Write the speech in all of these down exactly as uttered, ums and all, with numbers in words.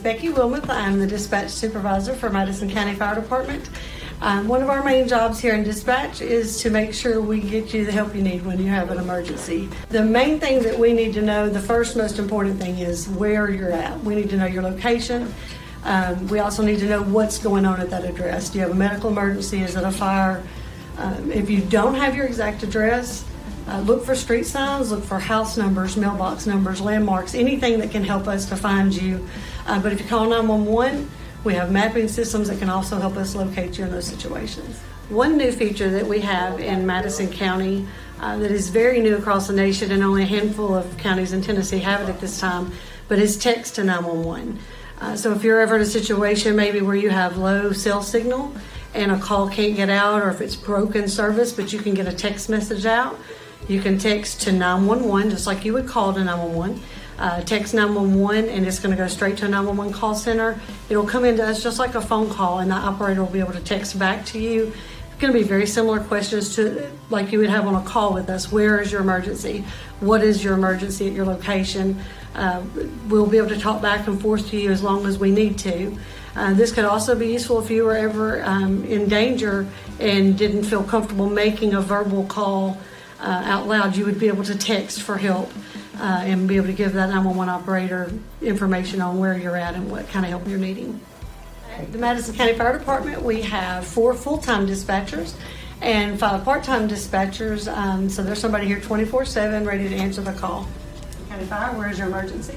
Becky Wilmoth. I'm the dispatch supervisor for Madison County Fire Department. Um, one of our main jobs here in dispatch is to make sure we get you the help you need when you have an emergency. The main thing that we need to know, the first most important thing is where you're at. We need to know your location. Um, we also need to know what's going on at that address. Do you have a medical emergency? Is it a fire? Um, if you don't have your exact address, Uh, look for street signs, look for house numbers, mailbox numbers, landmarks, anything that can help us to find you. Uh, but if you call nine one one, we have mapping systems that can also help us locate you in those situations. One new feature that we have in Madison County uh, that is very new across the nation, and only a handful of counties in Tennessee have it at this time, but is text to nine one one. Uh, so if you're ever in a situation maybe where you have low cell signal and a call can't get out, or if it's broken service, but you can get a text message out, you can text to nine one one just like you would call to nine one one. Uh, text nine one one and it's going to go straight to a nine one one call center. It'll come into us just like a phone call, and the operator will be able to text back to you. It's going to be very similar questions to like you would have on a call with us. Where is your emergency? What is your emergency at your location? Uh, we'll be able to talk back and forth to you as long as we need to. Uh, this could also be useful if you were ever um, in danger and didn't feel comfortable making a verbal call Uh, out loud. You would be able to text for help uh, and be able to give that nine one one operator information on where you're at and what kind of help you're needing. At the Madison County Fire Department, we have four full-time dispatchers and five part-time dispatchers. Um, so there's somebody here twenty-four seven ready to answer the call. County Fire, where is your emergency?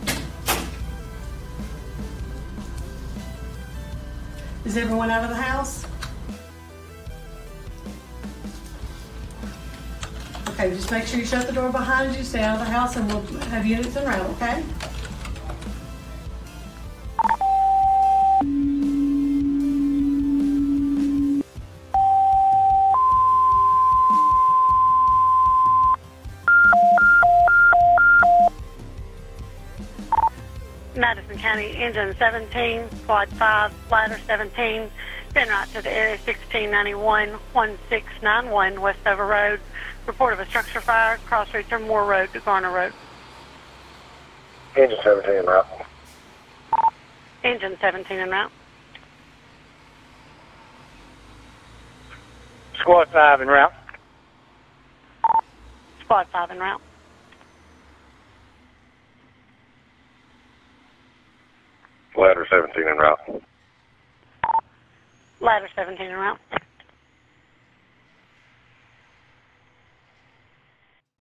Is everyone out of the house? Okay, just make sure you shut the door behind you, stay out of the house, and we'll have units en route, okay? Madison County, Engine seventeen, Squad five, Ladder seventeen, been right to the area sixteen ninety-one, one six nine one, Westover Road. Report of a structure fire, cross Richard Moore Road to Garner Road. Engine seventeen en route. Engine seventeen en route. Squad five en route. Squad five en route. Ladder seventeen en route. Ladder seventeen en route.